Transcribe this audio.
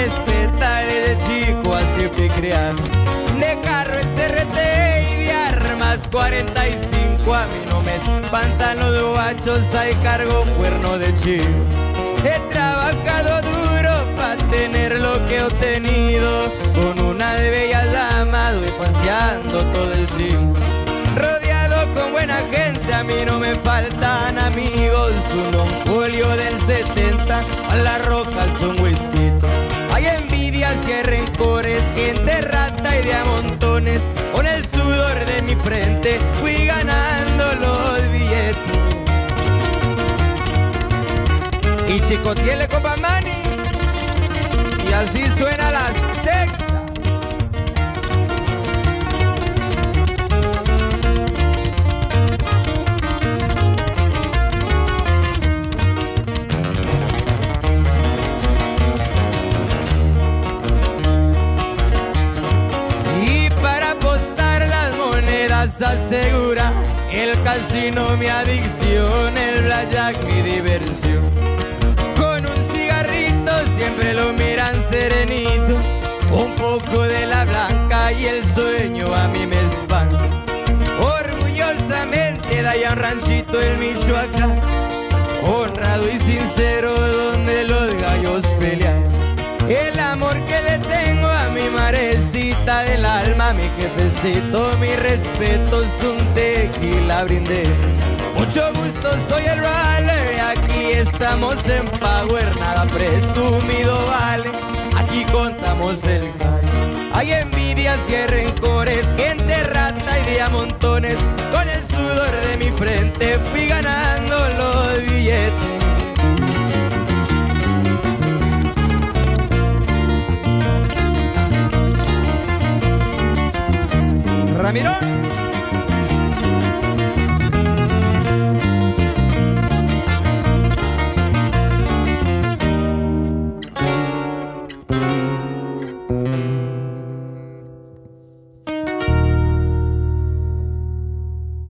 respeta desde chico, así fui criado. De carro SRT y de armas 45, a mí no me espantan los guachos, hay cargo cuerno de chivo. He trabajado duro para tener lo que he obtenido, con una de bellas damas voy paseando todo el siglo. Rodeado con buena gente, a mí no me faltan amigos. Un oncolio del 70, a las rocas un whisky. Hay envidias y hay rencores, gente rata y de a montones. Con el sudor de mi frente fui ganando los billetes. Y chicoteele compa Manny, y así suena la sexta. Asegura el casino mi adicción, el blackjack mi diversión. Con un cigarrito siempre lo miran serenito, un poco de la blanca y el sueño a mí me espanta. Orgullosamente de allá un ranchito en Michoacán, honrado y sincero donde los gallos pelean. El amor que le tengo a mi marecita del alma, mi jefecito, mi respeto, es un tequila brindé. Mucho gusto, soy el Raleigh, aquí estamos en Power, nada presumido vale, aquí contamos el gallo. Hay envidias y hay rencores, gente rata y de a montones.